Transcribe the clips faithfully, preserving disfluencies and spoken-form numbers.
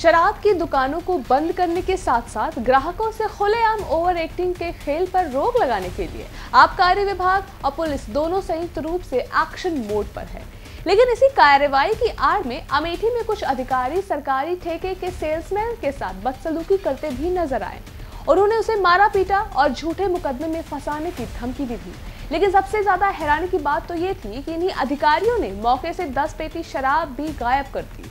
शराब की दुकानों को बंद करने के साथ साथ ग्राहकों से खुलेआम ओवर एक्टिंग के खेल पर रोक लगाने के लिए आबकारी विभाग और पुलिस दोनों संयुक्त रूप से एक्शन मोड पर है। लेकिन इसी कार्रवाई की आड़ में अमेठी में कुछ अधिकारी सरकारी ठेके के सेल्समैन के साथ बदसलूकी करते भी नजर आए। उन्होंने उसे मारा पीटा और झूठे मुकदमे में फंसाने की धमकी भी दी। लेकिन सबसे ज्यादा हैरानी की बात तो ये थी कि इन्हीं अधिकारियों ने मौके से दस पेटी शराब भी गायब कर दी।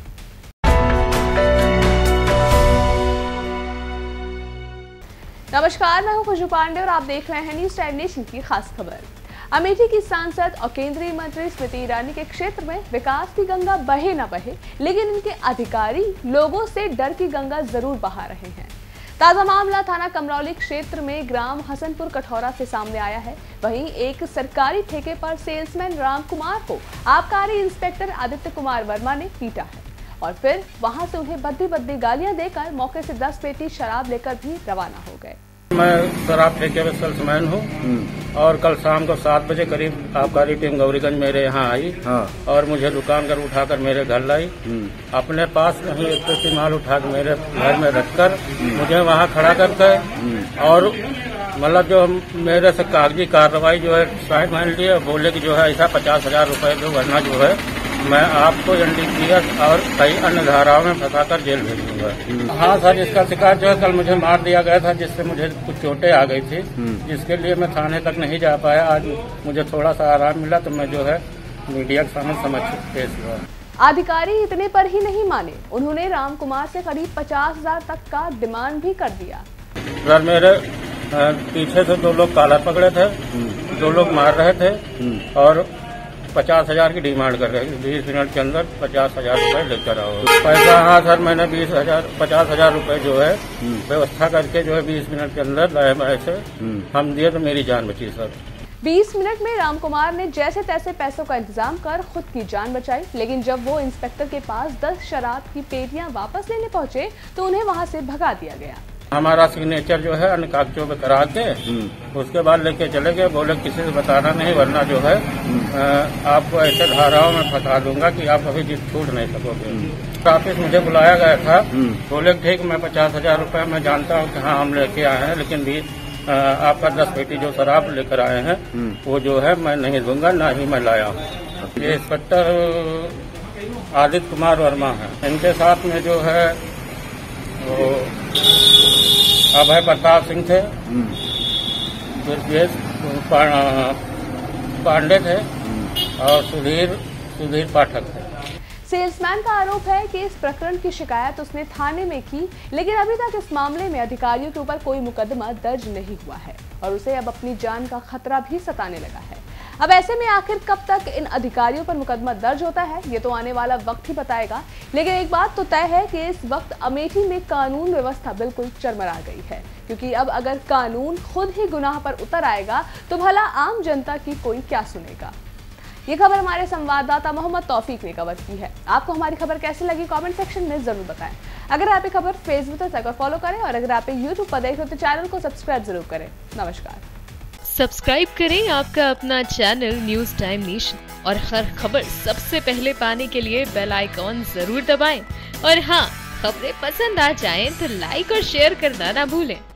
नमस्कार, मैं हूं खुशबू पांडे और आप देख रहे हैं न्यूज टाइम नेशन की खास खबर। अमेठी की सांसद और केंद्रीय मंत्री स्मृति ईरानी के क्षेत्र में विकास की गंगा बहे न बहे, लेकिन इनके अधिकारी लोगों से डर की गंगा जरूर बहा रहे हैं। ताजा मामला थाना कमरौली क्षेत्र में ग्राम हसनपुर कठौरा से सामने आया है। वहीं एक सरकारी ठेके पर सेल्समैन राम कुमार को आबकारी इंस्पेक्टर आदित्य कुमार वर्मा ने पीटा है और फिर वहां से उन्हें बद्दी बद्दी गालियां देकर मौके से दस पेटी शराब लेकर भी रवाना हो गए। मैं शराब ठेके में सेल्समैन हूँ और कल शाम को सात बजे करीब आबकारी टीम गौरीगंज मेरे यहाँ आई। हाँ। और मुझे दुकान कर उठाकर मेरे घर लाई। अपने पास कहीं एक पेटी माल उठा कर मेरे घर में रखकर मुझे वहाँ खड़ा करके और मतलब जो मेरे से कागजी कार्रवाई जो है साइड मान लिया, बोले कि जो है ऐसा पचास हजार रूपये दो वरना जो है मैं आपको एनडीपीएस और कई अन्य धाराओं में फंसाकर जेल भेज दूंगा। हाँ सर, इसका शिकार जो है कल मुझे मार दिया गया था, जिससे मुझे कुछ चोटें आ गई थी, जिसके लिए मैं थाने तक नहीं जा पाया। आज मुझे थोड़ा सा आराम मिला तो मैं जो है मीडिया के सामने समक्ष पेश हुआ। अधिकारी इतने पर ही नहीं माने, उन्होंने राम कुमार से करीब पचास हजार तक का डिमांड भी कर दिया। सर, मेरे पीछे से दो लोग काला पकड़े थे, दो लोग मार रहे थे और पचास हजार की डिमांड कर रहे थे। बीस मिनट के अंदर पचास हजार रूपये लेकर आओ पैसा। हाँ सर, मैंने बीस हजार पचास हजार रूपये जो है व्यवस्था करके जो है बीस मिनट के अंदर लाए से हम दिए तो मेरी जान बची सर। बीस मिनट में राम कुमार ने जैसे तैसे पैसों का इंतजाम कर खुद की जान बचाई। लेकिन जब वो इंस्पेक्टर के पास दस शराब की पेटियां वापस लेने पहुंचे तो उन्हें वहां से भगा दिया गया। हमारा सिग्नेचर जो है अन्य कागजों पे करा के उसके बाद लेके चले गए। बोले किसी से बताना नहीं वरना जो है आपको ऐसे धाराओं में फंसा दूंगा कि आप कभी जीत छूट नहीं सकोगे। ऑफिस मुझे बुलाया गया था, बोले ठीक मैं पचास हजार रूपये मैं जानता हूँ कि हाँ हम लेके आए हैं, लेकिन भी आपका दस पेटी जो शराब लेकर आए हैं वो जो है मैं नहीं दूंगा, ना ही मैं लाया हूँ। ये इंस्पेक्टर आदित्य कुमार वर्मा है, इनके साथ में जो है वो अभय प्रताप सिंह थे, पांडे थे और सुधीर सुधीर पाठक थे। सेल्समैन का आरोप है कि इस प्रकरण की शिकायत उसने थाने में की, लेकिन अभी तक इस मामले में अधिकारियों के ऊपर कोई मुकदमा दर्ज नहीं हुआ है और उसे अब अपनी जान का खतरा भी सताने लगा है। अब ऐसे में आखिर कब तक इन अधिकारियों पर मुकदमा दर्ज होता है, ये तो आने वाला वक्त ही बताएगा। लेकिन एक बात तो तय है कि इस वक्त अमेठी में कानून व्यवस्था बिल्कुल चरमरा गई है, क्योंकि अब अगर कानून खुद ही गुनाह पर उतर आएगा तो भला आम जनता की कोई क्या सुनेगा। ये खबर हमारे संवाददाता मोहम्मद तौफीक ने कवर की है। आपको हमारी खबर कैसी लगी कमेंट सेक्शन में जरूर बताएं। अगर आप ये खबर फेसबुक पर फॉलो करें और अगर आप यूट्यूब पर देख रहे हो तो चैनल को सब्सक्राइब जरूर करें। नमस्कार। सब्सक्राइब करें आपका अपना चैनल न्यूज टाइम नेशन और हर खबर सबसे पहले पाने के लिए बेल आइकॉन जरूर दबाएं। और हाँ, खबरें पसंद आ जाएं तो लाइक और शेयर करना ना भूलें।